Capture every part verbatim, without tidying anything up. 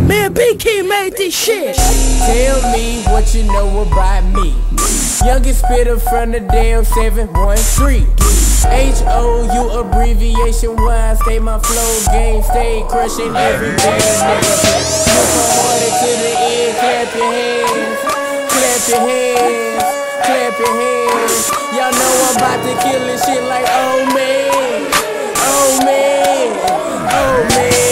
Man, B King made this shit. Tell me what you know about me. Youngest spitter from the damn seven one three. H O U abbreviation why I stay my flow game, stay crushing every damn nigga. Look harder to the end, clap your hands, clap your hands, clap your hands. Y'all know I'm about to kill this shit like oh man, oh man, oh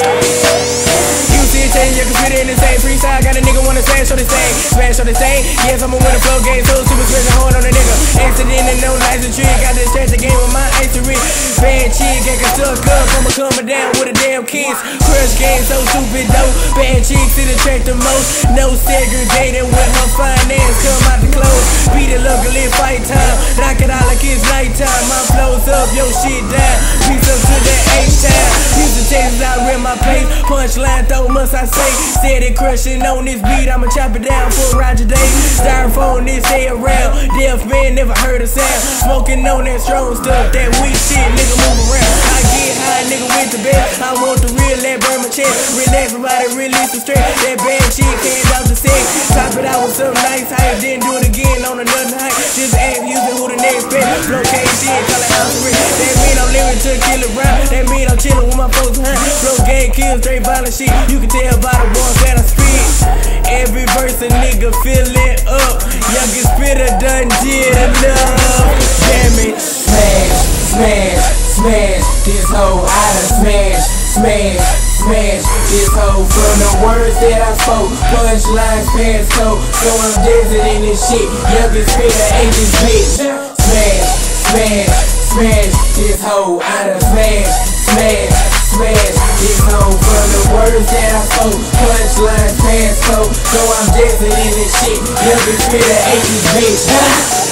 man. You see it change, you can spit it in the same freestyle. Got a nigga wanna smash on this thing, smash on this thing. Yes, I'ma win the flow game, so super special, hold on a nigga. Accident and no license trick, got this chance the game with my icy rich. Bad chick, get stuck up, I'ma coming down with a damn kiss. Crush game, so stupid dope. Bad chicks, it attract the most. No segregating with her finance, come out the clothes. Beat it locally, fight time. Knock it out like it's nighttime. My flow's up, yo shit down. Beats up to the H-time. Use the chances, I rip my pace. Punchline, though, must I say. Steady crushing on this beat, I'ma chop it down for Roger Day. Styrofoam, this stay around. Deaf man, never heard a sound. Smoking on that strong stuff, that weak shit, nigga move around. I get high, nigga with the best. I want the real, that burn my chest. Relax my body, release the stress. That bad shit can't out the sex. Top it out with some nice hype, then do it again on another night. Just ask using who the next best. Blow K shit, call it house rich. That mean I'm living to kill it round. That mean I'm chillin' with my folks behind. Blow game, kill, straight violent shit. You can tell by the ones that I speak. Every verse a nigga fill it up. Youngest spitter done did enough. Damn it. Smash, smash, smash. This hoe I done smash, smash, smash. This hoe from the words that I spoke. Punchlines past toe. So I'm dancing in this shit. Youngest spitter ain't this bitch. Smash, smash, smash. This hoe I done smash, smash, smash. This hoe from the words that I spoke. Punchlines past toe. So I'm dancing in this shit. Youngest spitter ain't this bitch.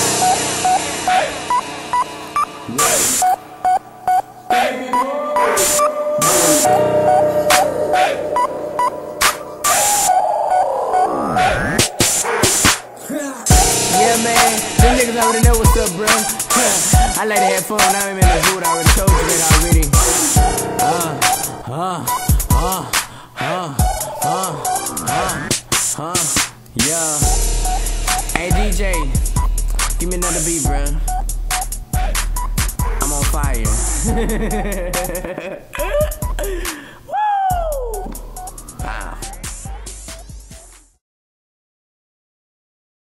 Yeah, man, them niggas already know what's up, bro. I like to have fun, I'm in the mood, I already told you that already. Uh, uh, uh, uh, uh, uh, uh, yeah. Hey, D J, give me another beat, bro. I'm on fire.